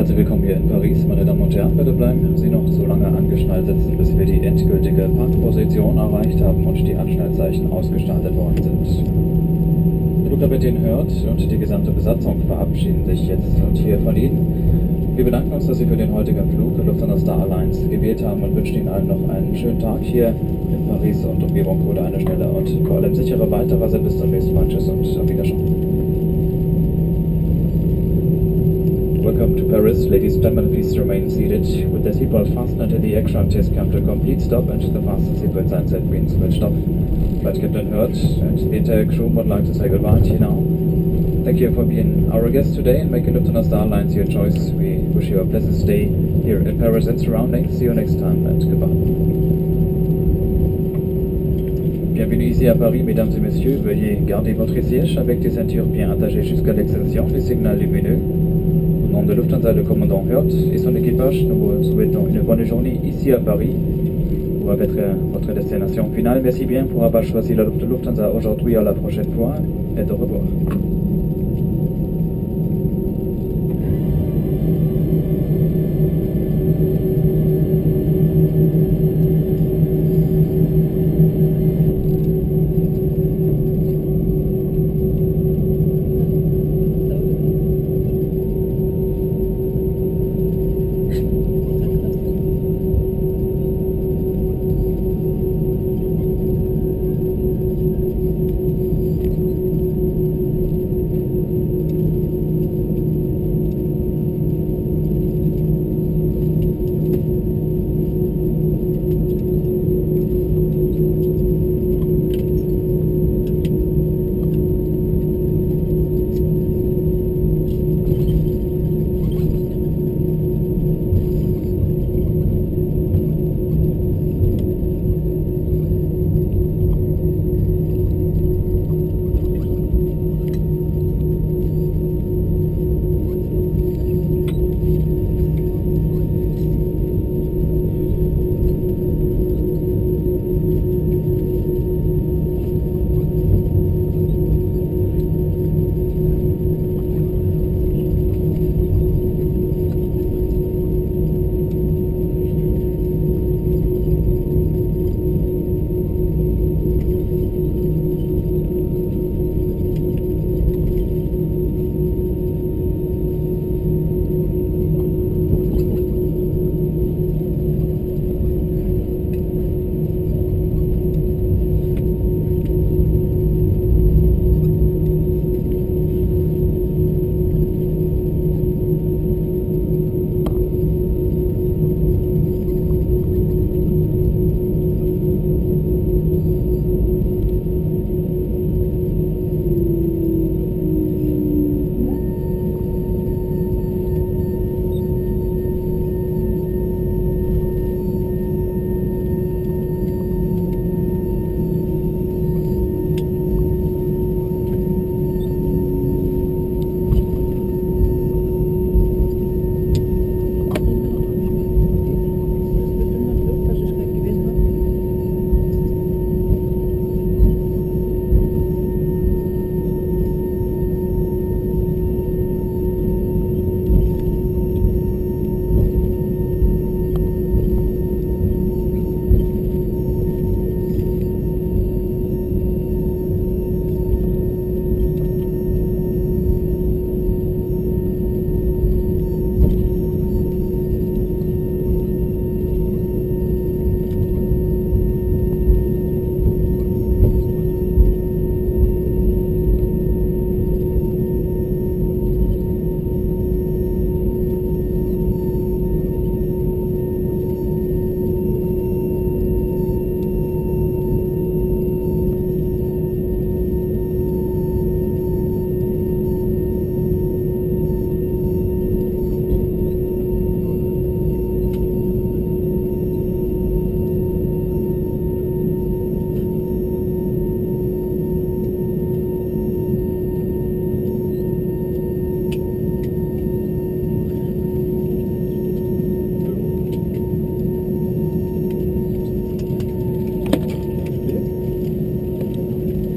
Herzlich willkommen hier in Paris, meine Damen und Herren. Bitte bleiben Sie noch so lange angeschnallt sitzen, bis wir die endgültige Parkposition erreicht haben und die Anschnallzeichen ausgestartet worden sind. Der Flugkapitän hört und die gesamte Besatzung verabschieden sich jetzt und hier von Ihnen. Wir bedanken uns, dass Sie für den heutigen Flug Lufthansa Star Alliance gewählt haben und wünschen Ihnen allen noch einen schönen Tag hier in Paris und Umgebung oder eine schnelle und vor allem sichere Weiterreise. Bis zum nächsten Mal. Tschüss und auf Wiedersehen. Welcome to Paris, ladies and gentlemen, please remain seated with the seatbelt fastened until the aircraft has come to a complete stop and the fasten seatbelt sign set green switched off. Flight Captain Hurt and the entire crew would like to say goodbye to you now. Thank you for being our guest today and making Lufthansa Star Alliance your choice. We wish you a pleasant stay here in Paris and surroundings. See you next time and goodbye. Bienvenue ici à Paris, mesdames et messieurs. Veuillez garder votre siège avec des ceintures bien attachées jusqu'à l'extinction des signaux lumineux. Au nom de Lufthansa, le commandant Hurt et son équipage, nous vous souhaitons une bonne journée ici à Paris, où va être votre destination finale. Merci bien pour avoir choisi la Lufthansa aujourd'hui. À la prochaine fois et au revoir.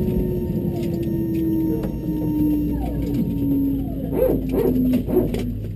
Thank you.